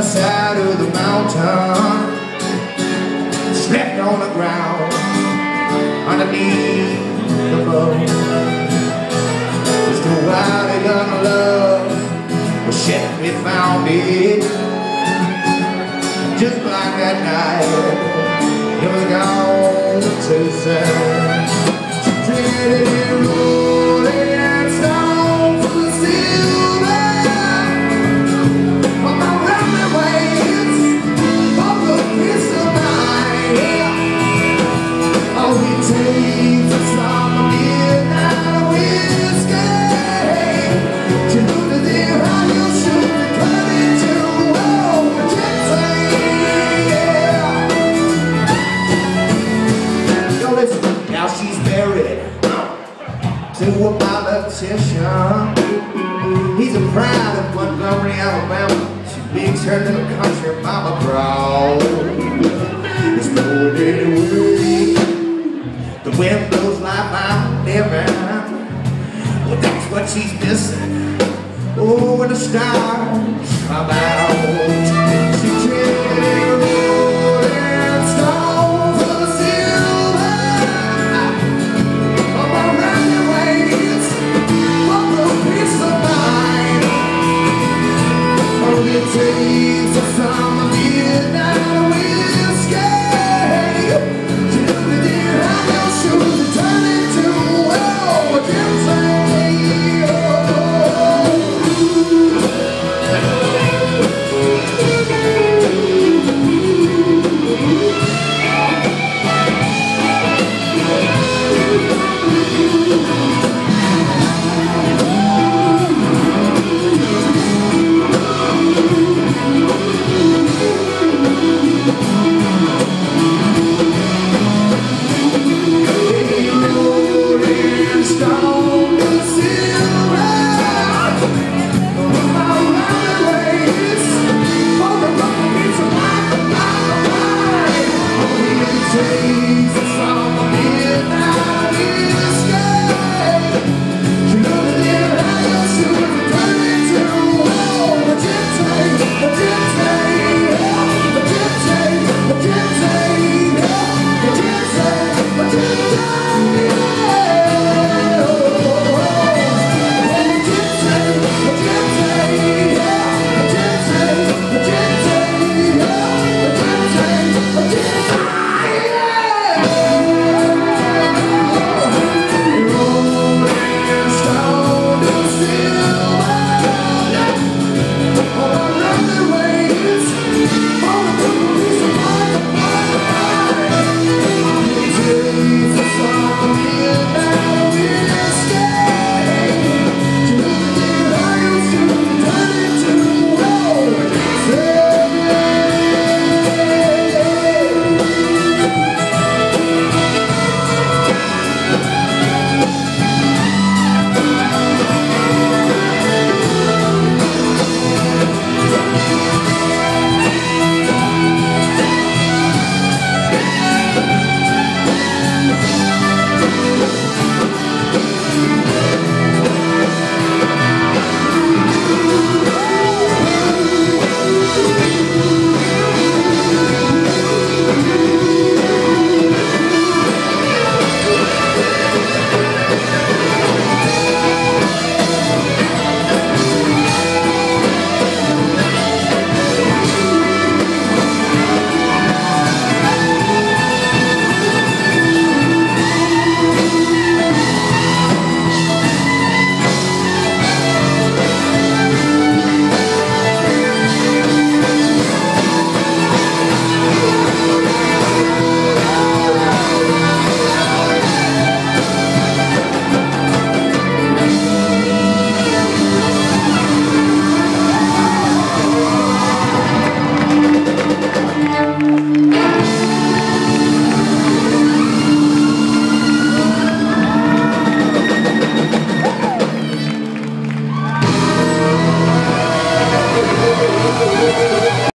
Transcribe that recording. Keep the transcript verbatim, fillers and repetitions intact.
side of the mountain, slept on the ground underneath the moon. Just a wild and young love, but shit, we found it. Just like that night, it was gone too soon. She traded it rolling and stone for the silver. But my running waves of the crystal night. All he takes is some midnight whiskey. She looked at there how you should be cut into oh, Gypsy. Yeah. Yo, listen, now she's married to a politician. He's a pride of Montgomery, Alabama. She bigs her little country mama proud. It's no daily worry. The wind blows like I'm living. Well, that's what she's missing. Oh, when the stars come out.